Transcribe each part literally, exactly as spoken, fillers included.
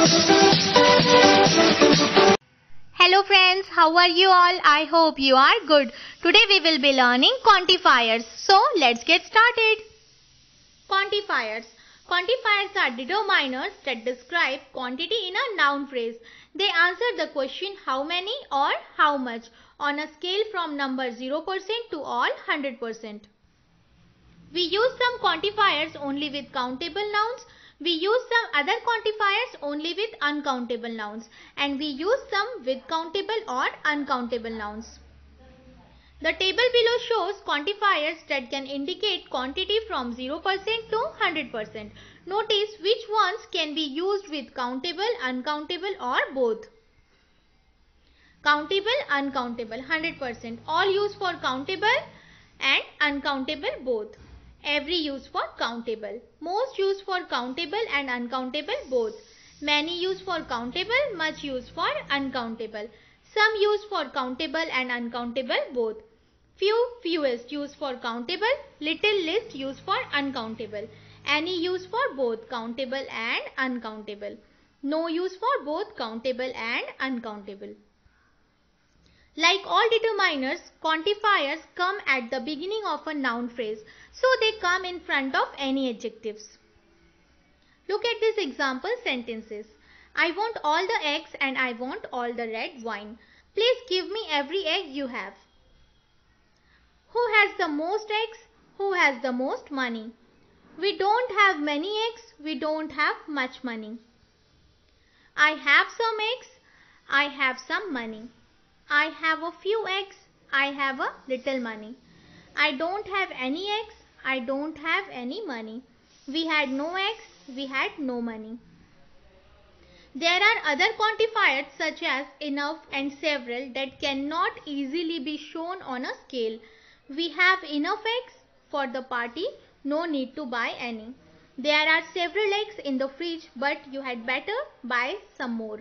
Hello friends, how are you all? I hope you are good. Today we will be learning quantifiers. So let's get started. Quantifiers. Quantifiers are determiners that describe quantity in a noun phrase. They answer the question how many or how much on a scale from number zero percent to all one hundred percent. We use some quantifiers only with countable nouns. We use some other quantifiers only with uncountable nouns, and we use some with countable or uncountable nouns. The table below shows quantifiers that can indicate quantity from zero percent to one hundred percent. Notice which ones can be used with countable, uncountable or both. Countable, uncountable, one hundred percent. All used for countable and uncountable both. Every used for countable. Most used for countable and uncountable both. Many used for countable, much used for uncountable. Some used for countable and uncountable both. Few, fewest used for countable. Little, least used for uncountable. Any used for both countable and uncountable. No use for both countable and uncountable. Like all determiners, quantifiers come at the beginning of a noun phrase, so they come in front of any adjectives. Look at these example sentences. I want all the eggs and I want all the red wine. Please give me every egg you have. Who has the most eggs? Who has the most money? We don't have many eggs. We don't have much money. I have some eggs. I have some money. I have a few eggs. I have a little money. I don't have any eggs. I don't have any money. We had no eggs. We had no money. There are other quantifiers such as enough and several that cannot easily be shown on a scale. We have enough eggs for the party. No need to buy any. There are several eggs in the fridge, but you had better buy some more.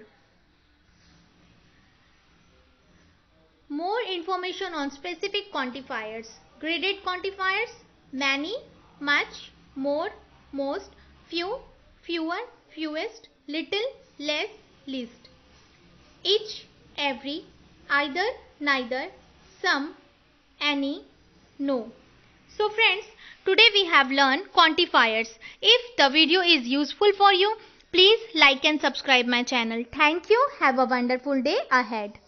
More information on specific quantifiers. Graded quantifiers: many, much, more, most, few, fewer, fewest, little, less, least. Each, every, either, neither, some, any, no. So friends, today we have learned quantifiers. If the video is useful for you, please like and subscribe my channel. Thank you. Have a wonderful day ahead.